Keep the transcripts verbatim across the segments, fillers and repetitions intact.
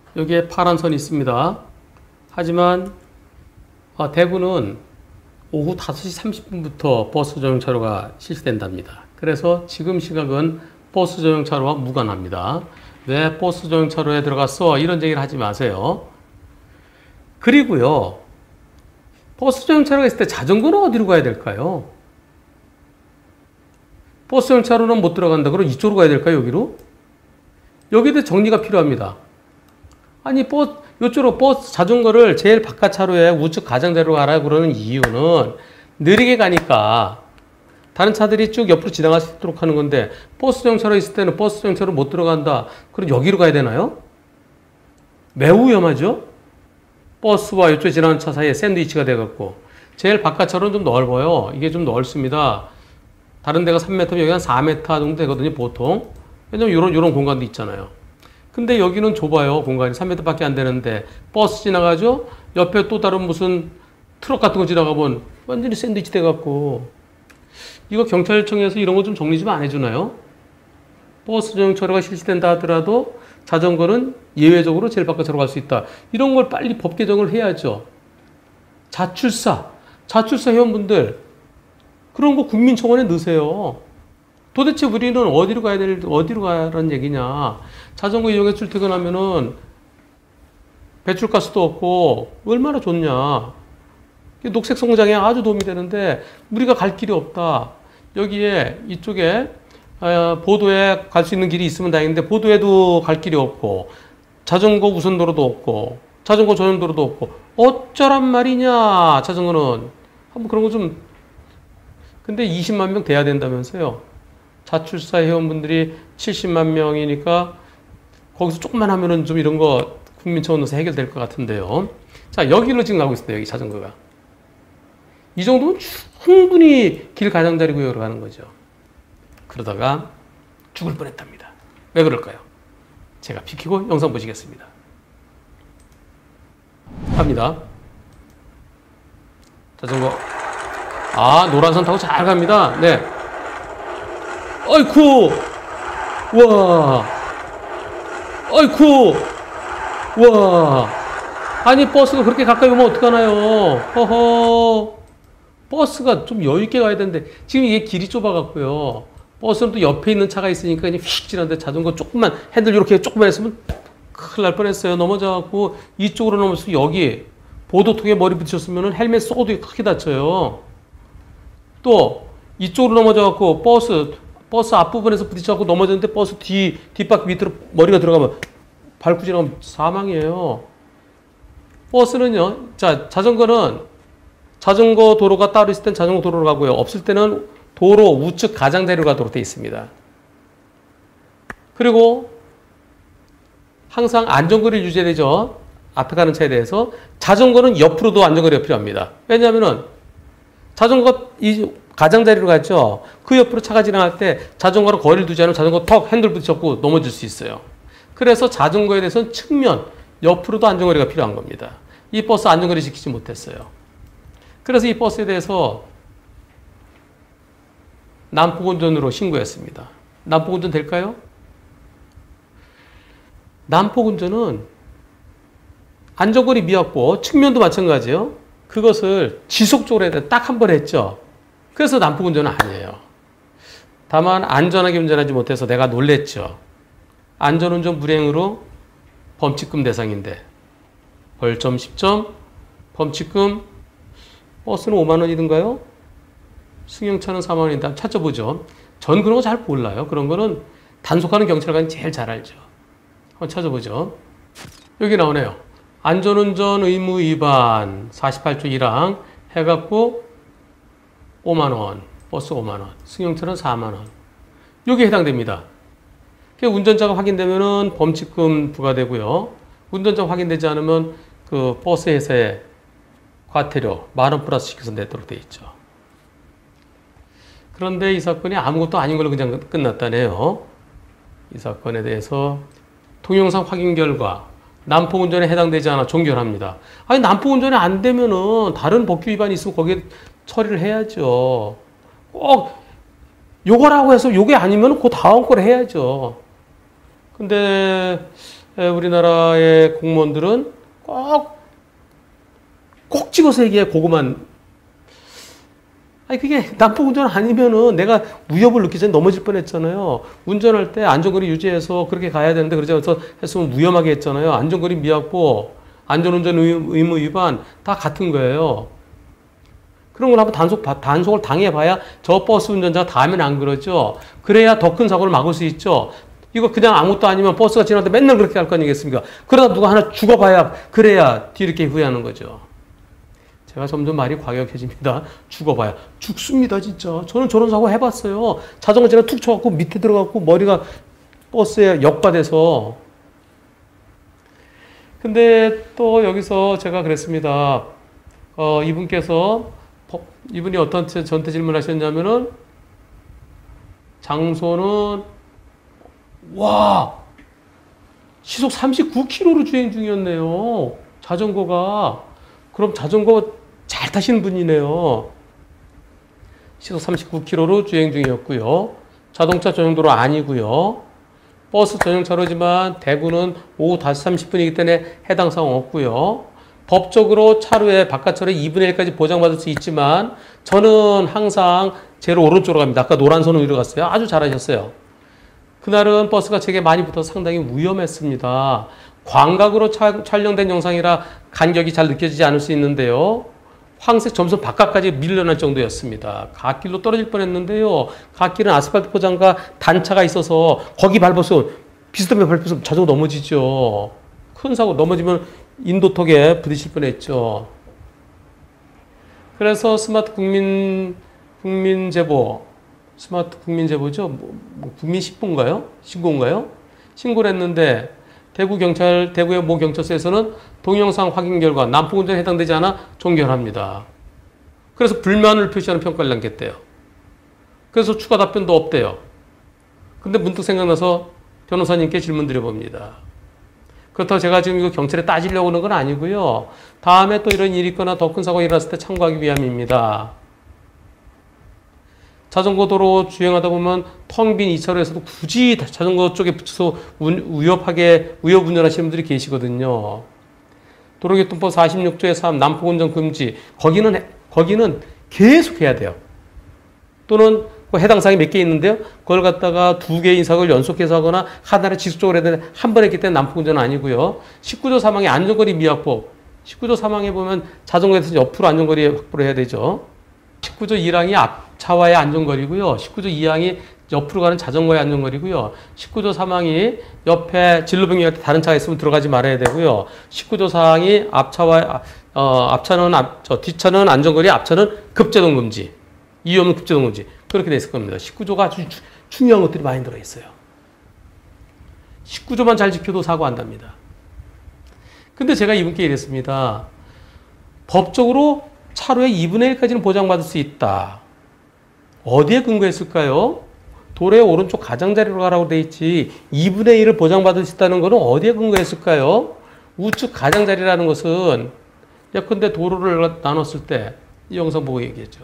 여기에 파란 선이 있습니다. 하지만 어, 대구는 오후 다섯 시 삼십 분부터 버스 전용 차로가 실시된답니다. 그래서 지금 시각은 버스 전용 차로와 무관합니다. 왜 버스 전용 차로에 들어갔어? 이런 얘기를 하지 마세요. 그리고요, 버스 전용 차로가 있을 때 자전거는 어디로 가야 될까요? 버스 전용 차로는 못 들어간다. 그럼 이쪽으로 가야 될까요? 여기로? 여기에 대해 정리가 필요합니다. 아니, 버스, 이쪽으로 버스, 자전거를 제일 바깥 차로에 우측 가장자리로 가라 그러는 이유는 느리게 가니까 다른 차들이 쭉 옆으로 지나갈 수 있도록 하는 건데, 버스 정차로 있을 때는 버스 정차로 못 들어간다. 그럼 여기로 가야 되나요? 매우 위험하죠? 버스와 이쪽 지나가는 차 사이에 샌드위치가 돼갖고, 제일 바깥 차로는 좀 넓어요. 이게 좀 넓습니다. 다른 데가 삼 미터, 여기 한 사 미터 정도 되거든요, 보통. 왜냐면 요런, 요런 공간도 있잖아요. 근데 여기는 좁아요. 공간이 삼 미터밖에 안 되는데 버스 지나가죠? 옆에 또 다른 무슨 트럭 같은 거 지나가면 완전히 샌드위치 돼갖고, 이거 경찰청에서 이런 거 좀 정리 좀 안 해주나요? 버스 전용 차로가 실시된다 하더라도 자전거는 예외적으로 제일 바깥 차로 갈 수 있다. 이런 걸 빨리 법 개정을 해야죠. 자출사, 자출사 회원분들 그런 거 국민청원에 넣으세요. 도대체 우리는 어디로 가야 될, 어디로 가라는 얘기냐. 자전거 이용해 출퇴근하면은 배출가스도 없고 얼마나 좋냐. 녹색 성장에 아주 도움이 되는데 우리가 갈 길이 없다. 여기에 이쪽에 보도에 갈 수 있는 길이 있으면 다행인데 보도에도 갈 길이 없고 자전거 우선도로도 없고 자전거 전용도로도 없고 어쩌란 말이냐. 자전거는 한번 그런 거 좀. 근데 이십만 명 돼야 된다면서요. 자출사 회원분들이 칠십만 명이니까 거기서 조금만 하면은 좀 이런 거 국민청원 넣어서 해결될 것 같은데요. 자, 여기로 지금 가고 있어요. 여기 자전거가. 이 정도면 충분히 길 가장자리 구역으로 가는 거죠. 그러다가 죽을 뻔했답니다. 왜 그럴까요? 제가 비키고 영상 보시겠습니다. 갑니다. 자전거. 아, 노란선 타고 잘 갑니다. 네. 아이쿠! 와! 아이쿠! 와! 아니, 버스가 그렇게 가까이 오면 어떡하나요? 허허. 버스가 좀 여유있게 가야 되는데, 지금 이게 길이 좁아갖고요. 버스는 또 옆에 있는 차가 있으니까 그냥 휙 지나는데 자전거 조금만, 핸들 이렇게 조금만 했으면 큰일 날 뻔했어요. 넘어져갖고 이쪽으로 넘어서 여기 보도통에 머리 붙였으면 헬멧 쏘고도 크게 다쳐요. 또 이쪽으로 넘어져갖고 버스, 버스 앞부분에서 부딪혀갖고 넘어졌는데 버스 뒤, 뒷바퀴 밑으로 머리가 들어가면 밟고 지나가면 사망이에요. 버스는요, 자, 자전거는 자전거 도로가 따로 있을 땐 자전거 도로로 가고요. 없을 때는 도로 우측 가장자리로 가도록 되어 있습니다. 그리고 항상 안전거리를 유지해야 되죠. 앞에 가는 차에 대해서. 자전거는 옆으로도 안전거리가 필요합니다. 왜냐하면은 자전거 이 가장자리로 갔죠. 그 옆으로 차가 지나갈 때 자전거로 거리를 두지 않으면 자전거 턱 핸들 부딪혔고 넘어질 수 있어요. 그래서 자전거에 대해서는 측면, 옆으로도 안전거리가 필요한 겁니다. 이 버스 안전거리 지키지 못했어요. 그래서 이 버스에 대해서 난폭운전으로 신고했습니다. 난폭운전 될까요? 난폭운전은 안전거리 미확보, 측면도 마찬가지예요. 그것을 지속적으로 해야 돼. 딱 한 번 했죠. 그래서 난폭운전은 아니에요. 다만 안전하게 운전하지 못해서 내가 놀랬죠. 안전운전 불이행으로 범칙금 대상인데 벌점 십 점, 범칙금 버스는 오만 원이든가요? 승용차는 사만 원인데 찾아보죠. 전 그런 거 잘 몰라요. 그런 거는 단속하는 경찰관이 제일 잘 알죠. 한번 찾아보죠. 여기 나오네요. 안전운전 의무 위반 사십팔 조 일 항 해갖고 오만 원, 버스 오만 원, 승용차는 사만 원. 여기에 해당됩니다. 운전자가 확인되면은 범칙금 부과되고요. 운전자가 확인되지 않으면 그 버스 회사에 과태료 만 원 플러스 시켜서 내도록 되어 있죠. 그런데 이 사건이 아무것도 아닌 걸로 그냥 끝났다네요. 이 사건에 대해서 동영상 확인 결과 난폭운전에 해당되지 않아 종결합니다. 아니, 난폭운전이 안 되면은 다른 법규 위반이 있으면 거기에 처리를 해야죠. 꼭 요거라고 해서 요게 아니면 그 다음 걸 해야죠. 근데 에, 우리나라의 공무원들은 꼭, 꼭 집어서 얘기해, 그거만. 아니, 그게 난폭운전 아니면은 내가 위협을 느끼기 전에 넘어질 뻔 했잖아요. 운전할 때 안전거리 유지해서 그렇게 가야 되는데 그러지 않아서 했으면 위험하게 했잖아요. 안전거리 미확보, 안전운전 의무 위반 다 같은 거예요. 그런 걸 한번 단속, 단속을 당해봐야 저 버스 운전자가 다음엔 안 그러죠. 그래야 더 큰 사고를 막을 수 있죠. 이거 그냥 아무것도 아니면 버스가 지나는데 맨날 그렇게 할 거 아니겠습니까? 그러다 누가 하나 죽어봐야 그래야 뒤늦게 후회하는 거죠. 제가 점점 말이 과격해집니다. 죽어봐야. 죽습니다, 진짜. 저는 저런 사고 해봤어요. 자전거 제가 툭 쳐갖고 밑에 들어갔고 머리가 버스에 역과돼서. 근데 또 여기서 제가 그랬습니다. 어, 이분께서, 이분이 어떤 전태 질문을 하셨냐면은, 장소는, 와! 시속 삼십구 킬로미터로 주행 중이었네요. 자전거가. 그럼 자전거 잘 타시는 분이네요. 시속 삼십구 킬로미터로 주행 중이었고요. 자동차 전용도로 아니고요. 버스 전용차로지만 대구는 오후 다시 삼십 분이기 때문에 해당 사항 없고요. 법적으로 차로에 바깥차로에 이분의 일까지 보장받을 수 있지만 저는 항상 제로 오른쪽으로 갑니다. 아까 노란선으로 위로 갔어요. 아주 잘하셨어요. 그날은 버스가 제게 많이 붙어서 상당히 위험했습니다. 광각으로 차, 촬영된 영상이라 간격이 잘 느껴지지 않을 수 있는데요. 황색 점선 바깥까지 밀려날 정도였습니다. 갓길로 떨어질 뻔했는데요. 갓길은 아스팔트 포장과 단차가 있어서 거기 밟아서 비스듬히 밟아서 자전거 넘어지죠. 큰 사고 넘어지면 인도턱에 부딪힐 뻔했죠. 그래서 스마트 국민 국민 제보, 스마트 국민 제보죠. 뭐, 뭐 국민 신고인가요? 신고인가요? 신고를 했는데. 대구 경찰, 대구의 모 경찰서에서는 동영상 확인 결과 난폭운전에 해당되지 않아 종결합니다. 그래서 불만을 표시하는 평가를 남겼대요. 그래서 추가 답변도 없대요. 근데 문득 생각나서 변호사님께 질문 드려봅니다. 그렇다고 제가 지금 이거 경찰에 따지려고 하는 건 아니고요. 다음에 또 이런 일이 있거나 더 큰 사고가 일어났을 때 참고하기 위함입니다. 자전거 도로 주행하다 보면 텅 빈 이 차로에서도 굳이 자전거 쪽에 붙여서 위협하게, 위협 운전하시는 분들이 계시거든요. 도로교통법 사십육 조의 삼, 난폭운전 금지. 거기는, 거기는 계속 해야 돼요. 또는 그 해당 사항이 몇 개 있는데요. 그걸 갖다가 두 개의 사고를 연속해서 하거나 하나를 지속적으로 해야 되는데 한 번 했기 때문에 난폭운전은 아니고요. 십구 조 사망의 안전거리 미확보. 십구 조 사망에 보면 자전거에 대해서 옆으로 안전거리 확보를 해야 되죠. 십구 조 일 항이 앞차와의 안전거리고요. 십구 조 이 항이 옆으로 가는 자전거의 안전거리고요. 십구 조 삼 항이 옆에 진로병력할 때 다른 차가 있으면 들어가지 말아야 되고요. 십구 조 사 항이 앞차와 어, 앞차는 앞, 저 뒷차는 안전거리, 앞차는 급제동 금지. 이유 없는 급제동 금지. 그렇게 돼 있을 겁니다. 십구 조가 아주 주, 중요한 것들이 많이 들어 있어요. 십구 조만 잘 지켜도 사고 안 납니다. 근데 제가 이분께 이랬습니다. 법적으로 차로의 이분의 일까지는 보장받을 수 있다. 어디에 근거했을까요? 도로의 오른쪽 가장자리로 가라고 돼 있지 이분의 일을 보장받을 수 있다는 것은 어디에 근거했을까요? 우측 가장자리라는 것은 예컨대 도로를 나눴을 때 이 영상 보고 얘기했죠.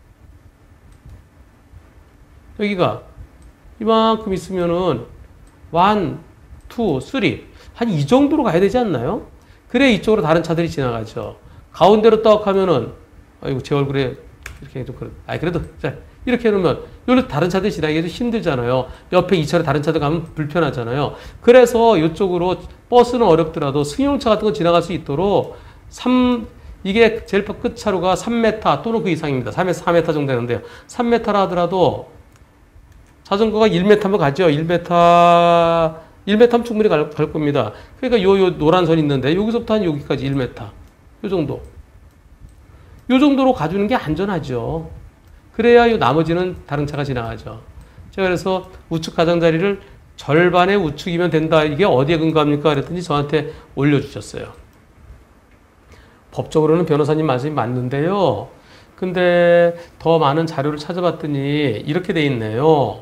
여기가 이만큼 있으면은 일, 이, 삼 한 이 정도로 가야 되지 않나요? 그래 이쪽으로 다른 차들이 지나가죠. 가운데로 딱 하면은 아이고 제 얼굴에 이렇게 좀 그래. 아 그래도 자 이렇게 해놓으면 여기로 다른 차들이 지나기도 힘들잖아요. 옆에 이 차로 다른 차들 가면 불편하잖아요. 그래서 이쪽으로 버스는 어렵더라도 승용차 같은 거 지나갈 수 있도록 삼 이게 제일 끝 차로가 삼 미터 또는 그 이상입니다. 삼에서 사 미터 정도 되는데요. 삼 미터라 하더라도 자전거가 일 미터면 가죠. 일 미터 일 미터면 충분히 갈, 갈 겁니다. 그러니까 요, 요 노란 선 있는데 여기서부터 한 여기까지 일 미터. 요 정도. 요 정도로 가주는 게 안전하죠. 그래야 요 나머지는 다른 차가 지나가죠. 제가 그래서 우측 가장자리를 절반의 우측이면 된다. 이게 어디에 근거합니까? 그랬더니 저한테 올려주셨어요. 법적으로는 변호사님 말씀이 맞는데요. 근데 더 많은 자료를 찾아봤더니 이렇게 돼 있네요.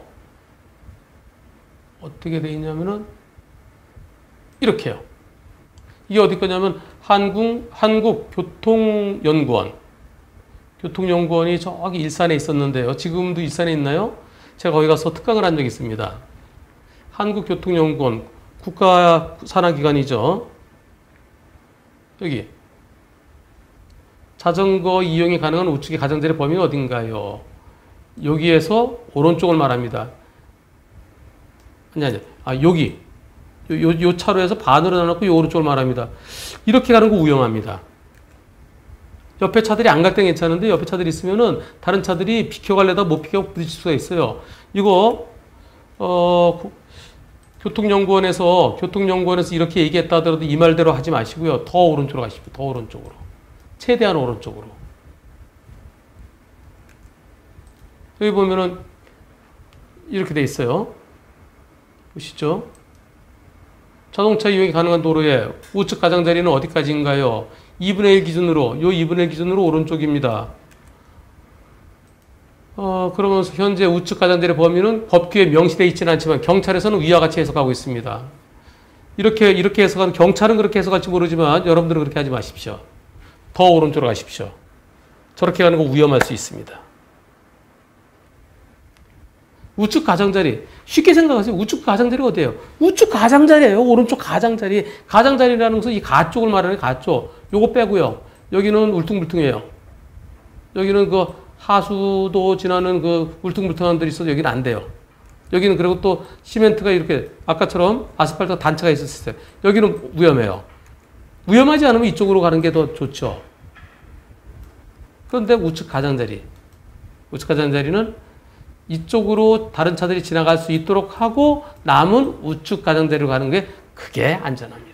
어떻게 돼 있냐면은 이렇게요. 이게 어디 거냐면 한국, 한국교통연구원. 교통연구원이 저기 일산에 있었는데요. 지금도 일산에 있나요? 제가 거기 가서 특강을 한 적이 있습니다. 한국교통연구원 국가 산하기관이죠. 여기 자전거 이용이 가능한 우측의 가장자리 범위는 어딘가요? 여기에서 오른쪽을 말합니다. 아니 아니 아 여기 요, 요, 요 차로에서 반으로 나눠놓고 요 오른쪽을 말합니다. 이렇게 가는 거 위험합니다. 옆에 차들이 안 갈 땐 괜찮은데 옆에 차들이 있으면은 다른 차들이 비켜가려다 못 비켜 부딪힐 수가 있어요. 이거 어 교통연구원에서 교통연구원에서 이렇게 얘기했다 하더라도 이 말대로 하지 마시고요. 더 오른쪽으로 가십시오. 더 오른쪽으로. 최대한 오른쪽으로. 여기 보면은 이렇게 돼 있어요. 보시죠. 자동차 이용이 가능한 도로의 우측 가장자리는 어디까지인가요? 이분의 일 기준으로, 요 이분의 일 기준으로 오른쪽입니다. 어, 그러면서 현재 우측 가장자리 범위는 법규에 명시되어 있지는 않지만 경찰에서는 위와 같이 해석하고 있습니다. 이렇게, 이렇게 해석하는, 경찰은 그렇게 해석할지 모르지만 여러분들은 그렇게 하지 마십시오. 더 오른쪽으로 가십시오. 저렇게 가는 거 위험할 수 있습니다. 우측 가장자리. 쉽게 생각하세요. 우측 가장자리가 어디예요? 우측 가장자리예요. 오른쪽 가장자리. 가장자리라는 것은 이 가쪽을 말하는 가쪽. 요거 빼고요. 여기는 울퉁불퉁해요. 여기는 그 하수도 지나는 그 울퉁불퉁한 데이 있어도 여기는 안 돼요. 여기는 그리고 또 시멘트가 이렇게 아까처럼 아스팔트가 단차가 있었을 때 여기는 위험해요. 위험하지 않으면 이쪽으로 가는 게 더 좋죠. 그런데 우측 가장자리. 우측 가장자리는 이쪽으로 다른 차들이 지나갈 수 있도록 하고 남은 우측 가장자리로 가는 게 그게 안전합니다.